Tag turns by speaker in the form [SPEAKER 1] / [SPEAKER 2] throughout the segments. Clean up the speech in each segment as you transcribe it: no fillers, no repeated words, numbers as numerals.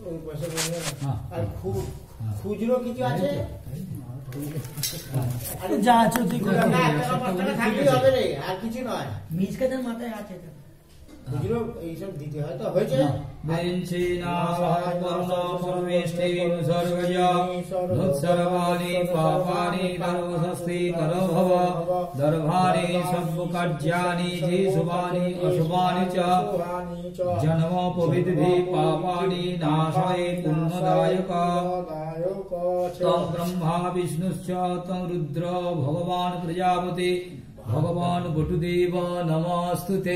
[SPEAKER 1] আর খুচরো কিছু আছে
[SPEAKER 2] যা আছে তুই
[SPEAKER 1] হবে রে, আর কিছু নয়।
[SPEAKER 2] মিসকাদের মাথায় আছে
[SPEAKER 1] খুচরো এইসব দিতে হয় তো হয়েছে।
[SPEAKER 3] জন্মোপবিদ্ধি পাপানি নাশয়ে পুণ্যদায়ক তং ব্রহ্মা বিষ্ণুশ্চ তং রুদ্র ভগবান প্রজাপতি ভগবান বটুদেব নমস্তুতে।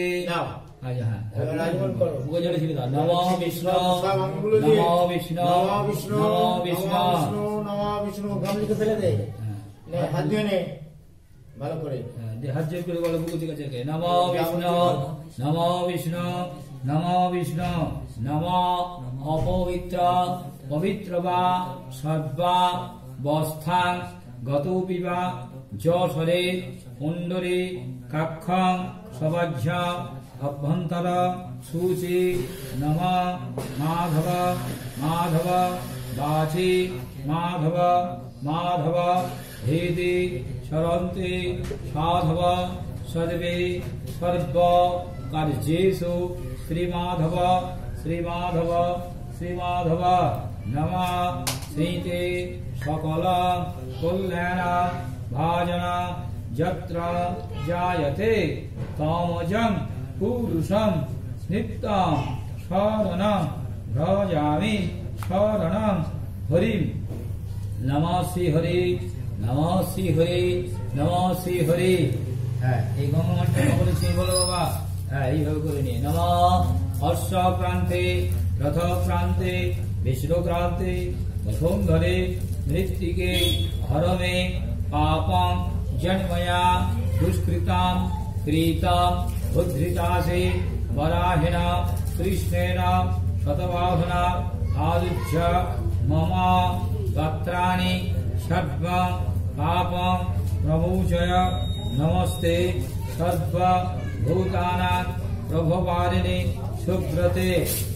[SPEAKER 3] নমো বিষ্ণু নমো বিষ্ণু নমো বিষ্ণু
[SPEAKER 1] নমো বিষ্ণু। গাম লিখে ফেলে দে, হাত দিয়ে নে ভালো করে,
[SPEAKER 3] হাত জোর করে বলো বুকু দিকে থেকে। নমো বিষ্ণু নমো বিষ্ণু নমো বিষ্ণু নমো অপবিত্র পবিত্র বা সর্বা বস্থাং গতোপি বা যশরে পুণ্ডরী কাক্ষং সবাহ্য অভ্যন্তর সূচি নম মাধব মাধব বাচি মাধব মাধব হেতি সরন্তি সাধব সর্বে সর্ব কার্যেষু শ্রীমাধব শ্রীমাধব শ্রীমাধব নমঃ শ্রীতে সকল কল্যাণ ভাজন যত্র জায়তে তমজং পুরুষং নিত্যং শরণং ভজামি শরণং হরিম। নমঃ শ্রী হরি নমঃ শ্রী হরি নমঃ শ্রী হরি। হ্যাঁ, এই গঙ্গামাটা বলেছি বলো বাবা। হ্যাঁ, এইভাবে করে নিয়ে নমঃ অশ্ব প্রান্তে রথ প্রান্তে বিষ্ণুক্রান্তে বসুন্ধরে মৃত্তিকে হরমে পাপং জন্ময়া দুষ্কৃতাম ক্রীতাম উদ্ধৃতাসে বরাহেণ কৃষ্ণেন শতবাহুনা আদিচ্য মম গাত্রাণি সর্বং পাপং প্রমোচয়। নমস্তে সর্বভূতানাং প্রভবারিণি সুব্রতে।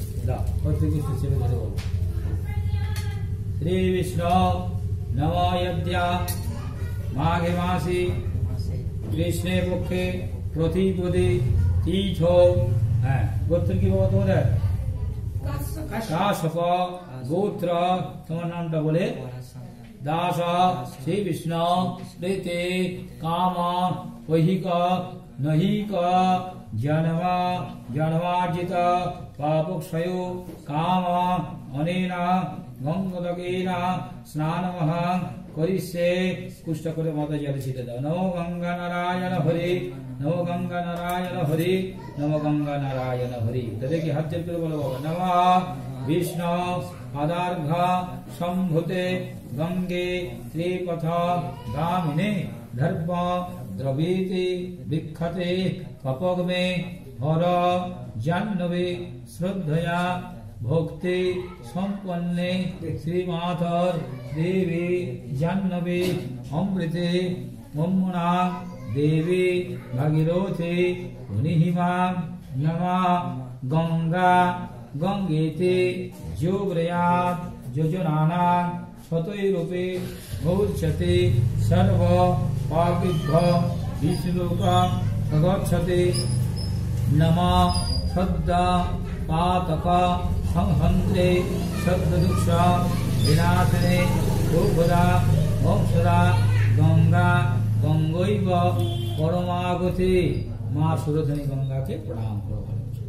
[SPEAKER 3] শ্রী বিষ্ণু নমো যদ্যা মাঘে মাসি কৃষ্ণে পক্ষে প্রতিপদে তীর্থ। হ্যাঁ, গোত্র কি বাবা তোমাদের? কাশ্যপ গোত্র। তোমার নামটা বলে দাস শ্রী বিষ্ণু প্রীতে কাম ঐহিক নহিক জন্ম জন্মার্জিত পাপক্ষয় কাম অনেন গঙ্গদকেন স্নানমহং করিষ্যে। কুষ্ঠ করে মাথা জলে ছিটে দাও। নমো গঙ্গা নারায়ণ হরি নমো গঙ্গা নারায়ণ হরি নমো গঙ্গা নারায়ণ হরি। তাদেরকে হাত জল করে বলো বাবা। নমঃ বিষ্ণু পদার্ঘ সম্ভুতে গঙ্গে ত্রিপথ গামিনে ধর্ম দ্রবীতি বিখ্যাতে কপগ্মে হর জাহ্নবে শ্রদ্ধয়া ভক্তি সম্পন্নে শ্রীমাধর দেবী জাহ্নবে অমৃতে ব্রহ্মণা দেবী ভাগীরথী মুনিহিমা নমঃ গঙ্গা গঙ্গেতে যোগরয়াৎ যোজনানাং শতৈরূপে গৌচ্যতে সর্ব পাপিভ্য বিষ্ণুলোকং প্রগচ্ছতে। নমঃ সদ্য পাতক সংহন্ত্রে সদ্যদুঃখ বিনাশনে গোপদা বংশদা গঙ্গা গঙ্গৈব পরমাগতি। মা সুরধনী গঙ্গাকে প্রণাম করো।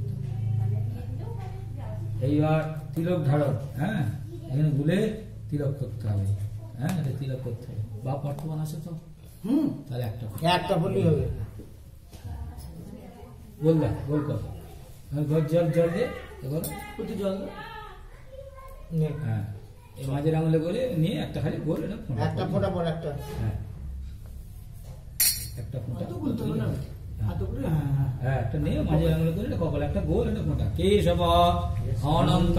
[SPEAKER 3] এইবার তিলক ধারণ। হ্যাঁ, এখানে ভুলে তিলক করতে হবে। হ্যাঁ, এটা তিলক করতে হবে। বা বর্তমান আছে তো? তাহলে একটা
[SPEAKER 1] বললেই হবে।
[SPEAKER 3] বললা বল কর। জল জল দে এবার জল। হ্যাঁ, এই মাঝের আঙুলে করে নিয়ে একটা খালি গোল
[SPEAKER 1] একটা ফোঁটা পর একটা।
[SPEAKER 3] হ্যাঁ, একটা ফোঁটা হ্যাঁ, একটা নিয়ে মাঝের আঙুলে করে কপালে একটা গোল একটা ফোঁটা। কেশব অনন্ত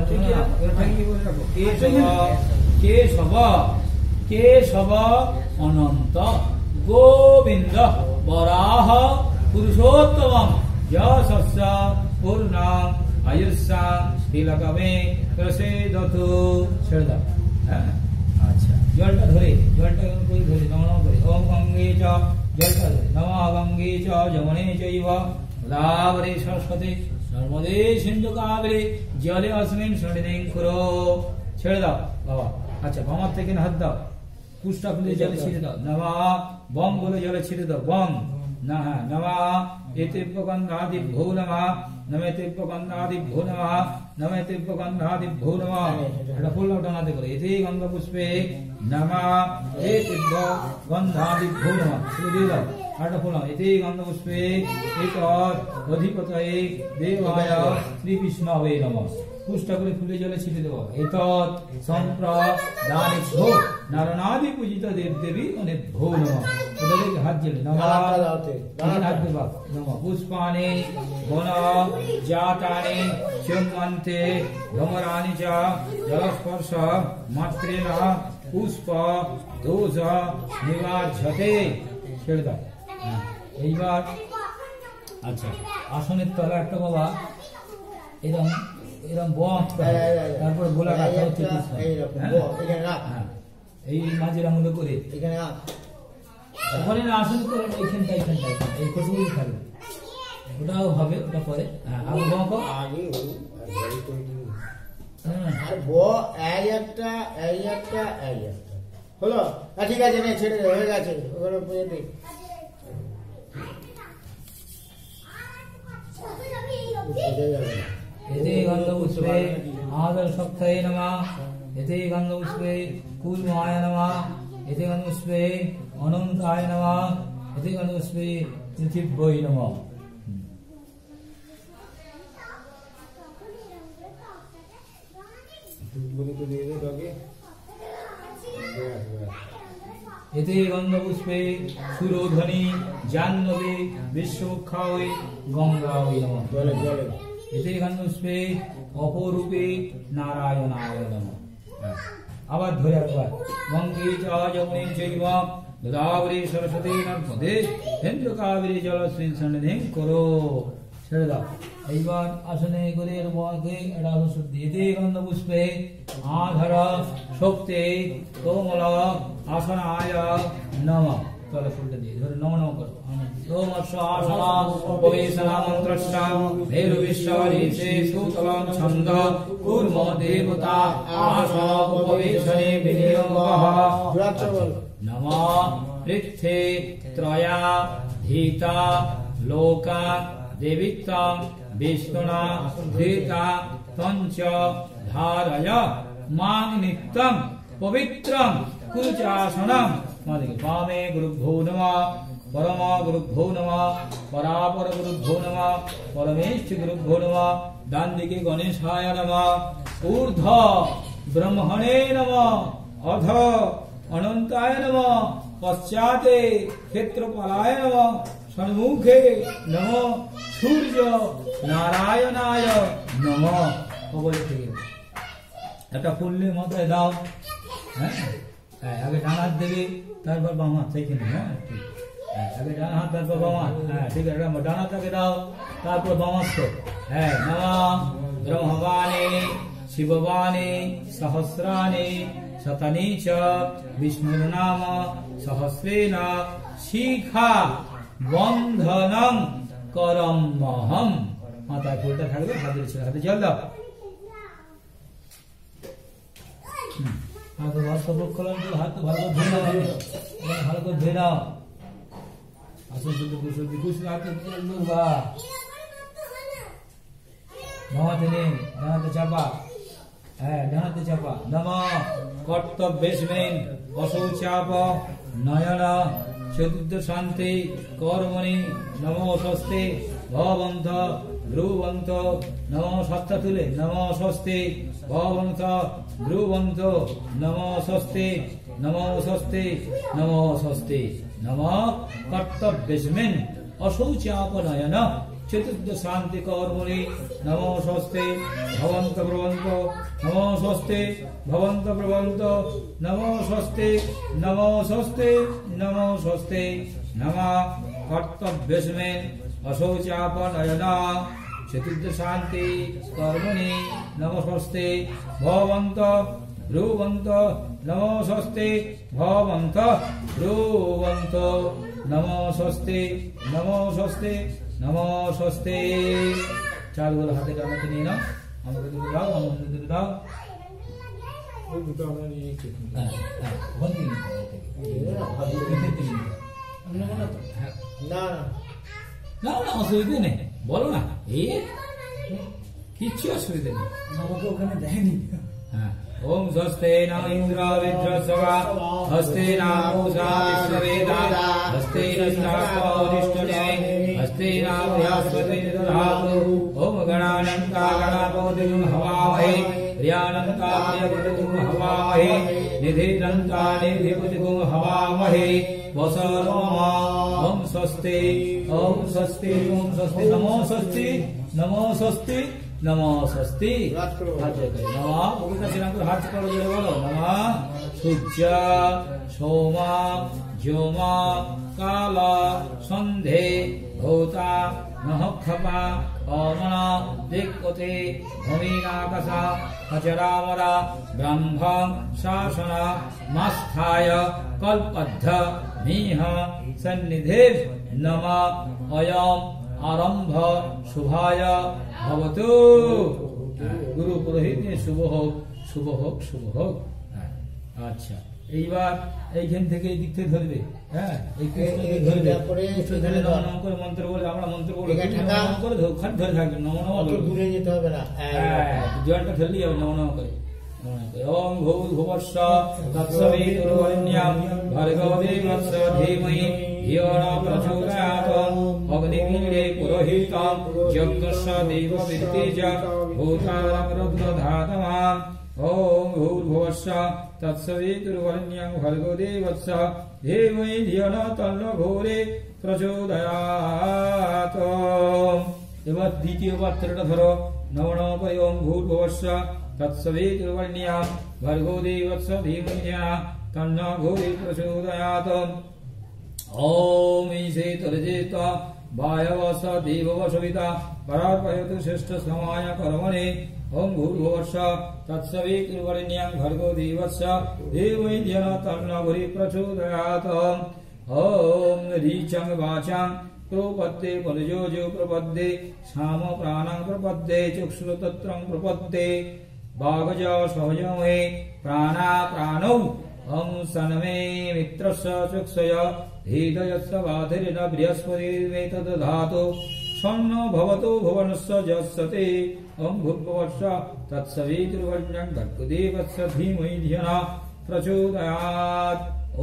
[SPEAKER 3] কেশব কেশব কেশব অনন্ত গোবিন্দ বরাহ পুরুষোত্তম যশস্য পূর্ণং আয়ুষ্যা তিলকমে প্রসেদতু। ছেড়ে দাও। হ্যাঁ, আচ্ছা, জলটা ধরে কেমন করে ধরে নম করে ওম গঙ্গে চ, জলটা ধরে নমঃ গঙ্গে চ যমুনে চৈব গোদাবরী সরস্বতী নর্মদে সিন্ধু কাবেরী জলে অস্মিন সন্নিধিং কুরু। ছেড়ে দাও বাবা। আচ্ছা, বামার থেকে হাত দাও, পুষ্টা খুলে জলে ছিটে দাও। নমা বম বলে জলে ছিটে দাও। বম না, হ্যাঁ, নমা এতিব্যগন্ধাদিভ্যো নমঃ, নমে তিব্যগন্ধাদিভ্যো নমঃ, নমে তিব্যগন্ধাদিভ্যো নমঃ। এটা ফুল ডানাতে করে এতে গন্ধ পুষ্পে নমঃ এতিব্যগন্ধাদিভ্যো নমঃ। শুধু দিয়ে দাও। আরেকটা ফুল এতে গন্ধ পুষ্পে এতৎ অধিপতয়ে দেবায় শ্রী বিষ্ণবে নমঃ। পুষ্টা করে ফুলে জলে ছিটে দেবো। এতৎ সম্প্রদানেভ্যো নারায়ণাদি পূজিত দেব দেবী অনেভ্যো নমঃ। ওদের হাত জলে নমঃ, হাত দেবা নমঃ। পুষ্পাণি বন জাতানি চুম্বন্তে ভ্রমরাণি চ জলস্পর্শ মাত্রেণ পুষ্প দোষ নিবার্যতে। ছেড়ে দাও। এইবার আচ্ছা, আসনের তলা একটা বাবা এরকম এরকম বম, তারপর গোলা রাখা হচ্ছে এই মাঝের আঙুলে করে ওখানে আসন করে এইখানটাই এই কতগুলি থাকবে, ওটাও হবে, ওটা পরে। হ্যাঁ, আগে বম আগে
[SPEAKER 1] হলো। ঠিক আছে, নে ছেড়ে হয়ে গেছে। ওগুলো
[SPEAKER 3] এতে গন্ধ পুষ্পে আদর শক্তয়ে নমঃ, এতে গন্ধ পুষ্পে কুলমায় নমঃ, এতে গন্ধ পুষ্পে অনন্তায় নমঃ, এতে গন্ধ পুষ্পে পৃথিব্যৈ নমঃ। এতে গন্ধ পুষ্পে সুরধ্বনি জাহ্নবী বিশ্বক্ষায় গঙ্গায় নমঃ। এতে গন্ধ পুষ্পে অপরূপে নারায়ণায় নমঃ। আবার ধরে একবার গঙ্গে চ যমুনে চৈব গোদাবরী সরস্বতী নর্মদে সিন্ধু কাবেরী জলস্মিন সন্নিধিং কুরু। ছেড়ে দাও। এইবার আসনে করে এটা এতে গন্ধ পুষ্পে আধর শক্তি কোমল আসনায় নমঃ। তলে ফুলটা দিয়ে ধরে নম নম করো। সোমস্য আসনা উপবেশনা মন্ত্রস্য ভেরু বিশ্বরিষে সুতলং ছন্দ কুর্ম দেবতা আসন উপবেশনে বিনিয়োগঃ। নমঃ পৃথ্বী ত্রয়া ধীতা লোকা দেবিত্বং বিষ্ণুনা ধৃতা তঞ্চ ধারয় মাং নিত্যং পবিত্রং কুচাসনম। বামে গুরুভ্যো নমঃ, পরম গুরুভ্যো নমঃ, পরাপর গুরুভ্যো নমঃ, পরমেষ্ঠ গুরুভ্যো নমঃ। ডান দিকে গণেশায় নমঃ, ঊর্ধ্ব ব্রহ্মণে নমঃ, অধ অনন্তায় নমঃ, পশ্চাতে ক্ষেত্রপালায় নমঃ, সম্মুখে নমঃ সূর্য নারায়ণায় নমঃ। বলে থেকে একটা ফুললে মাথায় দাও। হ্যাঁ, আগে ডান হাত দেবে, তারপর বাম হাত থেকে আগে ডান হাত, তারপর বাম হাত। হ্যাঁ, ঠিক আছে, ডান হাত আগে দাও, তারপর বাম হাত। হ্যাঁ, নমঃ ব্রহ্মবাণী শিববাণী সহস্রাণি শতানি চ বিষ্ণুর নাম সহস্রেণ শিখা বন্ধনং করমহম। মাথায় ফুলটা থাকবে, হাতের ছেলে হাতে জল দাও। হাত ভালো করে ধুয়ে দাও। আসল শুদ্ধ কুশল বিকুশ হাতে বা ভামাতে নেই, ডানাতে চাপা। হ্যাঁ, ডানাতে চাপা। নমঃ কর্তব্যেস্মিন অশৌচাপ নয়ন চতুর্থ শান্তি কর্মণি নমো স্বস্তি ভবন্ত ধ্রুবন্ত নমো সত্তা তুলে নমো স্বস্তি ভবন্ত ধ্রুবন্ত নমো স্বস্তি নমো স্বস্তি নমো স্বস্তি। নমঃ কর্তব্যেস্মিন অশৌচাপনয়ন চতুর্থ শান্তি কর্মণি নমো স্বস্তি ভবন্ত ব্রবন্ত নমো স্বস্তি ভবন্ত ব্রবন্ত নমো স্বস্তি নমো স্বস্তি নমো স্বস্তি। নমঃ কর্তব্যেস্মিন অশৌচাপনয়ন चतुर्दशान्ते कर्मणि नमस्ते भवन्त ब्रुवन्त नमस्ते भवन्त ब्रुवन्त नमस्ते नमस्ते नमस्ते। चार बोलो हाथे डालते नहीं ना, আমাকে দুটো দাও, আমাকে দুটো দাও।
[SPEAKER 1] ওই দুটো আমরা নিয়ে নিচ্ছি।
[SPEAKER 3] হ্যাঁ হ্যাঁ বন্ধ দিন
[SPEAKER 1] না
[SPEAKER 3] না না অসুবিধা নেই, বলো না, এই কিচ্ছু অসুবিধা নেই।
[SPEAKER 2] আমাকে ওখানে দেয়নি।
[SPEAKER 3] হ্যাঁ ओम स्वस्ते न इंद्र विद्रस्वा हस्ते न पूषा विश्ववेदा हस्ते नष्टापौरिष्टने हस्ते न बृहस्पति दधातु ओम गणानन्ता गणापतिं हवामहे प्रियानन्ता प्रियपतिं हवामहे निधिनन्ता निधिपतिं हवामहे वसर्वमा ओम स्वस्ति ओम स्वस्ति ओम स्वस्ति नमो स्वस्ति नमो स्वस्ति नमो स्वस्ति। हाथ जोड़ो नमः पवित्र श्रीराम हाथ करो जोड़े बोलो नमः सूर्य सोमा ज्योमा काला संधे भूता नहखपा ओमना दिक्पते भूमिनाकसा अचरामरा ब्रह्म शासना मास्थाय कल्पद्ध मीह सन्निधे नमः अयम आरंभ शुभाय भवतु। गुरु पुरोहित शुभ হোক শুভ হোক শুভ হোক। আচ্ছা এইবার এইখান থেকে এই দিক থেকে ধরবে, হ্যাঁ এই কৃষ্ণকে ধরবে, কৃষ্ণ ধরে নম নম করে মন্ত্র বলে, আমরা মন্ত্র বলে নম করে খালি ধরে থাকবে, নম নম
[SPEAKER 1] অত দূরে যেতে হবে না।
[SPEAKER 3] জলটা ধরলেই হবে নম নম করে। ओम भूर्भुवस्स तत्सवितुर्वरेण्यं भर्गो देवस्य धीमहि धियो न प्रचोदयात् अग्निमीळे पुरोहितं यज्ञस्य देववित्ते च भूतारमरुद्धातमाम्। ओम भूर्भुवस्स तत्सवितुर्वरेण्यं भर्गो देवस्य धीमहि धियो न तन्नो प्रचोदयात्। এবার দ্বিতীয় পাত্রটা ধরো নম নম করে ওম ভূর্ভুবস্স तत्सवितुर्वरेण्यं भर्गो देवस्य धीमहि तन्नो प्रचोदयात्। ओम ईशे तर्जेत वायवस देववसविता परार्पयतु श्रेष्ठ समाय कर्मणे। ओम भूर्भुवस्स तत्सवितुर्वरेण्यं भर्गो देवस्य धीमहि तन्नो प्रचोदयात्। ओम रीचं वाचां प्रपद्ये मनोजो प्रपद्ये साम प्राणं प्रपद्ये चक्षुरतत्रं प्रपद्ये बागज सहजमे प्राणा प्राणौ हम सनमे मित्रस्य चक्षय हृदयस्य बाधिरेण बृहस्पतिर्मेतदधातु सन्न भवतो भुवनस्य जस्सते। ओम भूर्भुवस्स तत्सवितुर्वरेण्यं भर्गोदेवस्य धीमहि धियो प्रचोदयात्।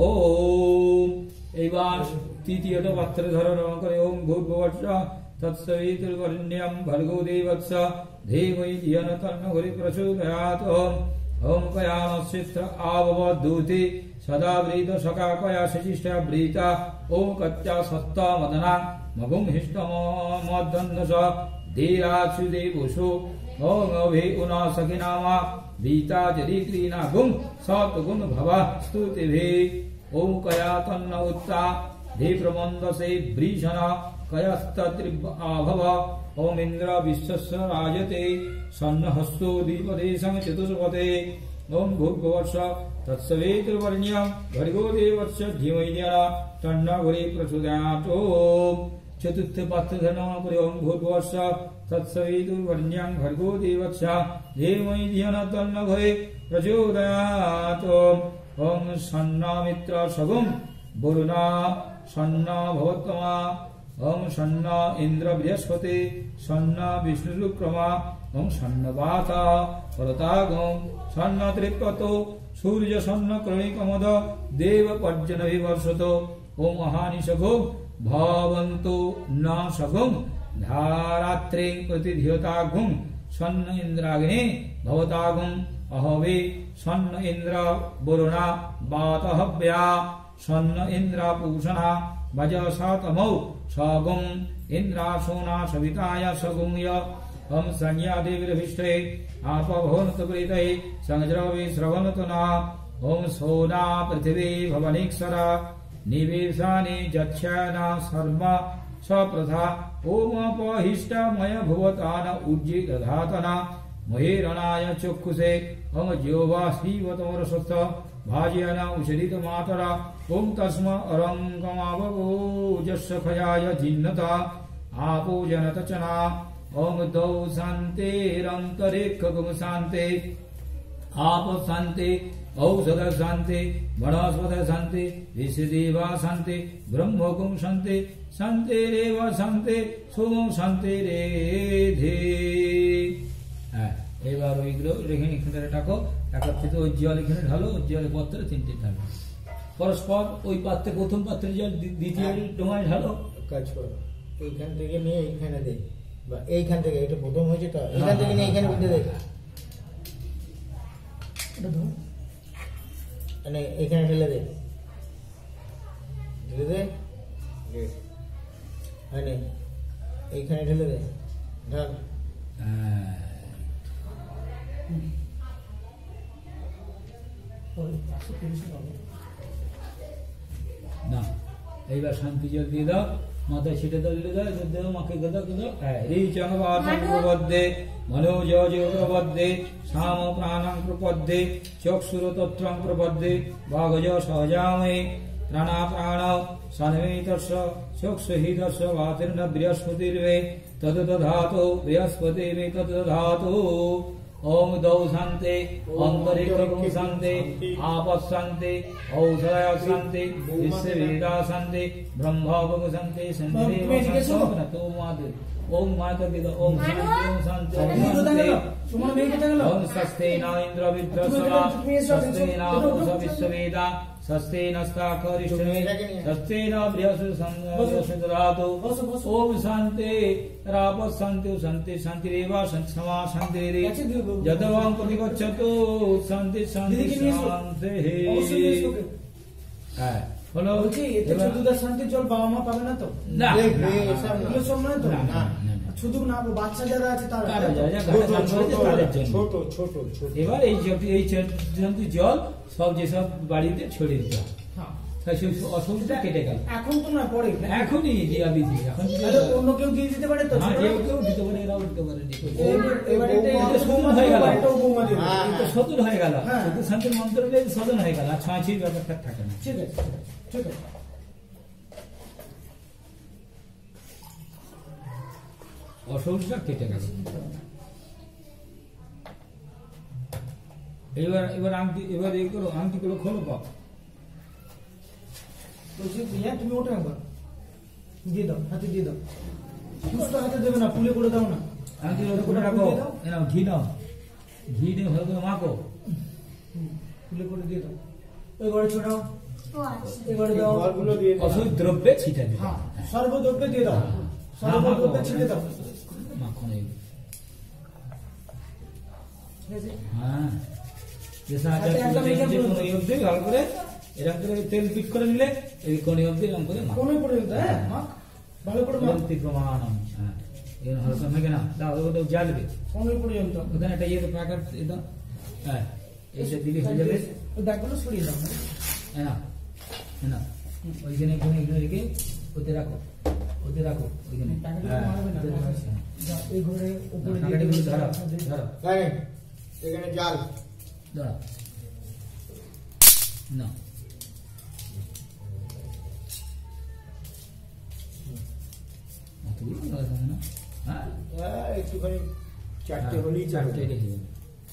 [SPEAKER 3] ओम এইবার তৃতীয়টা পাত্রে ধারণ করে ওম ভূর্ভুবস্স तत्सवितुर्वरेण्यं भर्गो देवस्य धीमहि धियो तन्नो प्रचोदयात्। ओम कयामश्चित्र आववद्धूति सदा व्रीत सका कया शिशिष्टा व्रीता ओम कत्या सत्ता मदना मगुं हिष्टमोदन्दस धीराक्षुदेवुषु ओम अभि उना सखिनामा वीता जरित्रीना गुं सत्गुण भव स्तुतिभिः। ओम कया तन्न उत्ता धे प्रमन्दसे वृषणा कयस्तत्रिव आभव। ओम इंद्र विश्वस्य राजते सन्नहस्तो दीपदेशं चतुष्पते। ओम भूर्भुवस्स तत्सवितुर्वरेण्यं भर्गो देवस्य धीमहि तन्नो प्रचोदयात्। ओम चतुर्थ पात्र धर्म करे ओम भूर्भुवस्स तत्सवितुर्वरेण्यं भर्गो देवस्य धीमहि तन्नो प्रचोदयात्। ओम सन्न मित्र सगुं वरुणा सन्न भवत्तमा। ओम सन्न इंद्र बृहस्पति सन्न विष्णुरुक्रमा। ओम सन्न वाता परतागं सन्न त्रिपतो सूर्य सन्न करणिकमद देव पर्जनभिवर्षतो। ओम महानिशगो भवन्तु न सगुं धारात्रिं प्रतिधियतागुं सन्न इंद्राग्ने भवतागुं अहवे सन्न इंद्र वरुणा वातहव्या सन्न इंद्र पूषणा वजसातमौ सगुं इंद्रासोना सविताय सगुं य। हम संज्ञा देवीरभिष्टे आपभवन्तु प्रीतये संज्रवे श्रवन्तु न। ओम सोना पृथिवी भवनीक्षरा निवेशानि जच्छना शर्म सप्रथा ओमपहिष्टमय भुवतान उज्जिदधातना महेरणाय चक्षुषे ओम ज्योवा श्रीवतमरसस्थ भाजयन उचरित मातरा ओम तस्म अरंगमावगोजस्य खयाय जिन्नता आपो जनतचना ओम दौ शान्तेरन्तरिक्षगुम शान्ते आप शान्ते औषध शान्ते वनस्पत शान्ते ऋषिदेवा शान्ते ब्रह्मगुम शान्ते शान्तेरेव शान्ते सोम शान्ते रे এবার ওইগুলো এখানে রাখো, রাখার থেকে ওই জল এখানে ঢালো, ওই জলের পাত্রে তিনটে ঢালো পরস্পর, ওই পাত্রে প্রথম পাত্রের জল দ্বিতীয় ডোঙায় ঢালো।
[SPEAKER 1] কাজ করো, এইখান থেকে নিয়ে এইখানে দে, বা এইখান থেকে, এটা প্রথম হয়েছে তো, এইখান থেকে নিয়ে এইখানে বিন্দু দে, মানে এইখানে ঢেলে দে, ঢেলে দে, মানে এইখানে ঢেলে দে, ঢাল।
[SPEAKER 3] না এইবার শান্তি জল দিয়ে দাও, মাথায় ছিটে দাও, দাও মাকে দাও প্রবদ্ধে মনোজ প্রবদ্ধে সাম প্রাণং প্রপদ্ধে চক্ষুর তত্রং প্রবদ্ধে বাগজ সহজামে প্রাণা প্রাণ সন্মিতস্য চক্ষুহিতস্য বাতির্ন বৃহস্পতির্বে তদ দধাতু বৃহস্পতির্বে তদ দধাতু। ओम दौ शान्ते अंतरिक्षगुम शान्ते आपः शान्ते औषधय शान्ते विश्ववेदा शान्ते ब्रह्मगुम शान्ते संदेव शान्ते ओम माता वेद ओम शान्ति ओम सस्ते न इंद्र विद्रसवा सस्ते न पुरुष विश्ववेदा सस्ते नस्ताकरिष्णे सस्ते न बृहस्पतिर्दधातु। ओम शान्ते राप शान्ति शान्ति शान्तिरेव क्षमा शान्तिरे यदवां प्रतिगच्छतु शान्ति शान्ति शान्तिः। হলো
[SPEAKER 2] বলছি এটা চতুর্দশ শান্তির জল বাবা মা পাবে না তো?
[SPEAKER 3] না
[SPEAKER 2] এগুলো সব নয় তো?
[SPEAKER 3] না
[SPEAKER 2] শুধু না বাচ্চা যারা আছে তারা
[SPEAKER 1] ছোট ছোট ছোট।
[SPEAKER 3] এবার এই জল সব যেসব বাড়িতে ছড়িয়ে দিতে হবে, অসুবিধা কেটে গেল।
[SPEAKER 2] এখন তো না, পরে
[SPEAKER 3] এখনই দিয়া বিধি, এখন
[SPEAKER 2] অন্য কেউ দিয়ে দিতে পারে তো?
[SPEAKER 3] হ্যাঁ, কেউ দিতে পারে, এরাও দিতে পারে। সদন হয়ে গেল, শান্তির মন্ত্র সদন হয়ে গেল, আর ছোঁয়াছির ব্যাপারটা থাকে না।
[SPEAKER 2] ঠিক আছে, ঠিক আছে।
[SPEAKER 3] অসুবিধা কেটে গেল। এবার আংটি, এবার এই করো, আংটি গুলো খোলো বাপ।
[SPEAKER 2] বলছি তুমি ওটা একবার দিয়ে দাও, হাতে দিয়ে দাও। সুস্থ হাতে দেবে না, ফুলে করে দাও না।
[SPEAKER 3] আংটি করে রাখো, এনাও ঘি নাও, ঘি দিয়ে ভালো করে মাখো,
[SPEAKER 2] ফুলে করে দিয়ে দাও। ওই ঘরে ছোটাও, এই ঘরে দাও,
[SPEAKER 3] অসুখ দ্রব্যে ছিটে দিও।
[SPEAKER 2] হ্যাঁ, সর্বদ্রব্যে দিয়ে দাও, সর্বদ্রব্যে ছিটে দাও।
[SPEAKER 3] মাখন এই
[SPEAKER 2] ঠিক আছে?
[SPEAKER 3] হ্যাঁ, যেসা ভালো করে এরকম করে তেল পিট করে নিলে এই কোণে অবধি এরকম করে মাখ।
[SPEAKER 2] কোণে পড়ে দিতে, হ্যাঁ মাখ, ভালো করে মাখ।
[SPEAKER 3] প্রমাণম, হ্যাঁ এর হালকা মেঘে না দাও, ওটা জ্বালবে
[SPEAKER 2] কোণে পড়ে দিতে।
[SPEAKER 3] ওখানে একটা ইয়ে প্যাকেট দাও, হ্যাঁ এইটা দিলে হয়ে যাবে।
[SPEAKER 2] ওই দাগগুলো সরিয়ে দাও,
[SPEAKER 3] হ্যাঁ না ওইখানে এখানে এখানে রেখে ওতে রাখো, ওতে রাখো ওইখানে।
[SPEAKER 2] এই ঘরে উপরে
[SPEAKER 3] ধরো ধরো
[SPEAKER 1] এখানে জাল
[SPEAKER 3] ধরো না,
[SPEAKER 1] একটুখানি চারটে হলেই
[SPEAKER 3] চারটে রেখে দেবে।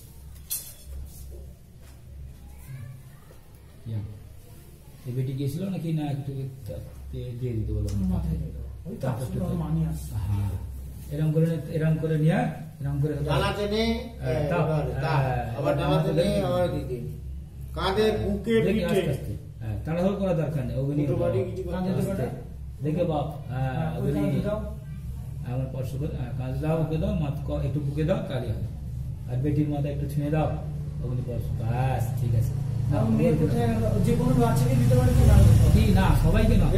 [SPEAKER 3] এই বেটি গেছিল নাকি না, একটু দিয়ে দিতে বলো
[SPEAKER 2] মাথায় দিয়ে দাও। ওই তো আসলে ওর মানি আসছে।
[SPEAKER 3] হ্যাঁ এরকম করে নিয়ে এরকম করে
[SPEAKER 1] ডানাতে নে, আবার ডানাতে নে, আবার দিতে কাঁধে বুকে পিঠে।
[SPEAKER 3] হ্যাঁ তাড়াহুড়ো করার দরকার নেই, অগ্নি দেখে বাপ। হ্যাঁ অগ্নি আমার স্পর্শ করে কাঁধে দাও, ওকে দাও, একটু বুকে দাও, তাহলে হবে। আর বেটির মাথায় একটু ছুঁয়ে দাও, অগ্নি স্পর্শ, ব্যাস ঠিক আছে।
[SPEAKER 2] যে কোনো বাচ্চাকে দিতে পারে কি না?
[SPEAKER 3] সবাইকে না,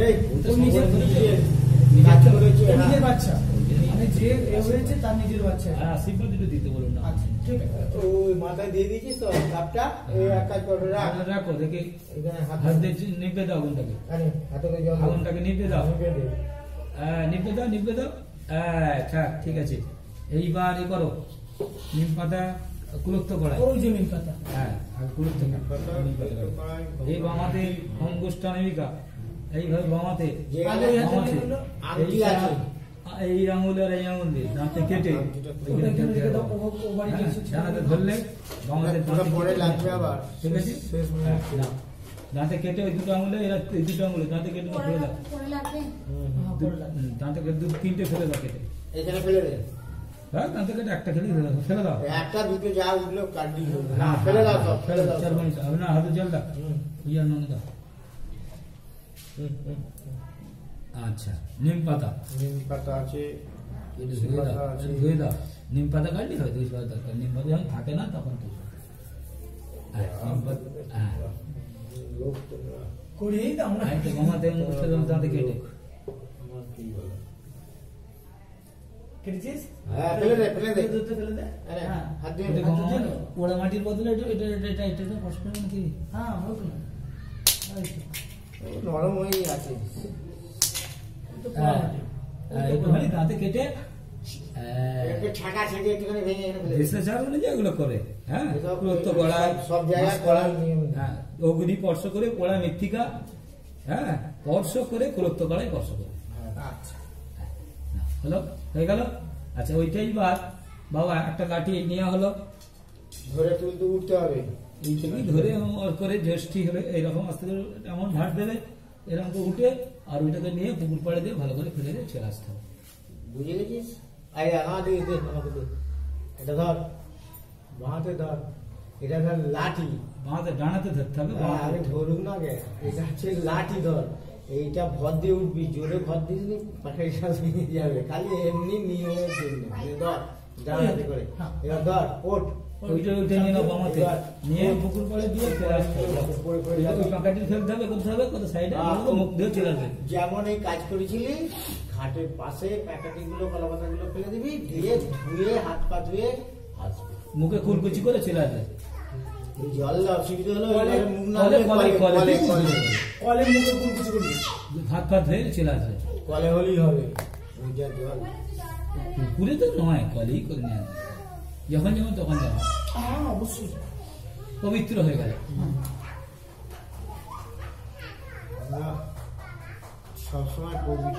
[SPEAKER 2] নিজের বাচ্চা, মানে যে হয়েছে তার নিজের বাচ্চা।
[SPEAKER 3] আশীর্বাদ একটু দিতে বলুন না।
[SPEAKER 2] আচ্ছা ঠিক আছে,
[SPEAKER 1] ওই মাথায় দিয়ে দিয়েছিস তো কাপটা, এই এক কাজ করে
[SPEAKER 3] রাখো, দেখে
[SPEAKER 1] এখানে
[SPEAKER 3] হাত দিয়ে নিপে দাও আগুনটাকে,
[SPEAKER 1] আরে হাতে করে জল
[SPEAKER 3] আগুনটাকে নিপে দাও। নিববে দাও থাক, ঠিক আছে। এইবার এ করো, নিম পাতা কুলুপ্ত করা।
[SPEAKER 2] ওই যে নিম পাতা।
[SPEAKER 3] হ্যাঁ, আর কুলুপ্ত নিম পাতা এই বামাতে অঙ্গুষ্ঠানিকা, এইভাবে বামাতে
[SPEAKER 1] যে
[SPEAKER 2] আগে এই হাতে
[SPEAKER 3] বামাতে
[SPEAKER 2] নিগুলো,
[SPEAKER 1] আংটি আছে।
[SPEAKER 3] এই আঙুল আর এই আঙুল দিয়ে দাঁতে কেটে
[SPEAKER 2] ওটা এখানে রেখে দাও, ও বাড়ি
[SPEAKER 3] হ্যাঁ,
[SPEAKER 2] গিয়ে
[SPEAKER 3] ডানাতে ধরলে বামাতে
[SPEAKER 1] ওটা পরে লাগবে আবার।
[SPEAKER 3] ঠিক আছে।
[SPEAKER 1] শেষ
[SPEAKER 3] হ্যাঁ,
[SPEAKER 1] মুহূর্তে।
[SPEAKER 3] নাও। দাঁতে কেটে ওই দুটো আঙুলে, এরা এই দুটো আঙুলে দাঁতে কেটে ফেলে দাও।
[SPEAKER 2] হ্যাঁ, পরে লাগবে।
[SPEAKER 3] দাঁতে কেটে তিনটে ফেলে দাও কেটে।
[SPEAKER 1] এখানে ফেলে দে।
[SPEAKER 3] হ্যাঁ, দাঁতে কেটে একটা খেলে ফেলে দাও।
[SPEAKER 1] একটা দুটো যা উঠলো কাটি না
[SPEAKER 3] হ্যাঁ,
[SPEAKER 1] ফেলে দাও
[SPEAKER 3] হ্যাঁ,
[SPEAKER 1] সব ফেলে দাও
[SPEAKER 3] 4
[SPEAKER 1] সব।
[SPEAKER 3] মিনিট আপনার হাতে জল দাও।
[SPEAKER 1] হুম,
[SPEAKER 3] ইয়ার নামে দাও।
[SPEAKER 1] হুম।
[SPEAKER 3] আচ্ছা, নিম পাতা
[SPEAKER 1] নিম পাতা আছে।
[SPEAKER 3] এটা ধুয়ে দাও, এটা ধুয়ে দাও। নিম পাতা কাটলি হয়, দুই পাতা দরকার। নিম পাতা যখন থাকে না তখন তো হ্যাঁ, নিম পাতা হ্যাঁ,
[SPEAKER 1] লোক তো না।
[SPEAKER 2] করিয়েই দাও না।
[SPEAKER 3] একটু ঘুমাতে মুখটা দাঁতে কেটে
[SPEAKER 1] আমার কি বলে?
[SPEAKER 2] কেটেছিস?
[SPEAKER 1] হ্যাঁ, ফেলে দে, ফেলে দে।
[SPEAKER 2] দুধটা ফেলে দে।
[SPEAKER 1] আরে,
[SPEAKER 2] হ্যাঁ।
[SPEAKER 1] হাত দিয়ে
[SPEAKER 3] এটা
[SPEAKER 1] দে।
[SPEAKER 3] ঘুমা পোড়া মাটির বদলে এটা কষ্ট হবে নাকি?
[SPEAKER 2] হ্যাঁ, হোক না। এই তো।
[SPEAKER 1] ও নরম হয়ে আছে।
[SPEAKER 2] তো
[SPEAKER 3] হ্যাঁ,
[SPEAKER 2] পোড়া মাটি।
[SPEAKER 3] হ্যাঁ, একটুখানি দাঁতে কেটে
[SPEAKER 1] একটু ছাকা ছেড়ে একটুখানি ভেঙে এনে ফেলে দে।
[SPEAKER 3] দেশাচার অনুযায়ী এগুলো করে। হ্যাঁ,
[SPEAKER 1] এসব
[SPEAKER 3] কুলত্ব গড়ায়
[SPEAKER 1] সব জায়গায় করার নিয়ম নেই।
[SPEAKER 3] হ্যাঁ, অগ্নি স্পর্শ করে পোড়া মৃত্তিকা, হ্যাঁ, স্পর্শ করে কুলত্ব গড়ায় স্পর্শ করে।
[SPEAKER 2] আচ্ছা।
[SPEAKER 3] না, হলো, হয়ে গেল। আচ্ছা, ওইটাই বার বাবা একটা কাঠি নেওয়া হলো,
[SPEAKER 1] ধরে তুলতে উঠতে হবে।
[SPEAKER 3] এই থেকে ধরে ওর করে জ্যেষ্ঠী হলে এইরকম আস্তে করে এমন ভাট দেবে, এরকম করে উঠে আর ওইটাকে নিয়ে পুকুর পাড়ে দিয়ে ভালো করে ফেলে দিয়ে চলে আসতে হবে।
[SPEAKER 1] বুঝে গেছিস? আরে আমাকে দে, আমাকে দে। এটা ধর, বাঁহাতে ধর। এটা ধর লাঠি।
[SPEAKER 3] বাঁধে ডানাতে ধরতে হবে।
[SPEAKER 1] আরে ধরুক না গে। এটা হচ্ছে লাঠি ধর। এইটা ভর দিয়ে উঠবি, জোরে ভর দিবি পাখাটা ভেঙে যাবে। খালি এমনি নিয়মের জন্য। ধর, ডানাতে করে। এবার ধর, ওঠ।
[SPEAKER 3] ওইটা উঠে নিয়ে নাও বামাতে, নিয়ে পুকুর পাড়ে দিয়ে চলে আসতে হবে। ওই পাকাটি ফেলতে হবে, করতে হবে, কত সাইডে মুখ দিয়ে চলে আসবে।
[SPEAKER 1] যেমন এই কাজ করেছিলি, ঘাটের পাশে প্যাকেটি গুলো কলা পাতা গুলো ফেলে দিবি, দিয়ে ধুয়ে হাত পা ধুয়ে আসবি।
[SPEAKER 3] মুখে কুলকুচি করে চলে আসবে।
[SPEAKER 1] এই জল দাও, অসুবিধা হলো
[SPEAKER 2] কলে,
[SPEAKER 1] এবারে মুখ না
[SPEAKER 3] কলে,
[SPEAKER 1] হলে
[SPEAKER 3] কলে,
[SPEAKER 1] কলে,
[SPEAKER 3] কলে,
[SPEAKER 1] কলে, কলে।
[SPEAKER 2] কলের মুখে কোন কিছু করবি?
[SPEAKER 3] হাত পা ধুয়ে চলে আসবে।
[SPEAKER 1] কলে হলেই হবে। ওই যা জল।
[SPEAKER 3] পুকুরে তো নয়, কলেই করে নিয়ে আসবে। যখন যেমন তখন যাবে,
[SPEAKER 2] হ্যাঁ, অবশ্যই।
[SPEAKER 3] পবিত্র হয়ে গেল।
[SPEAKER 1] আমরা সবসময় পবিত্র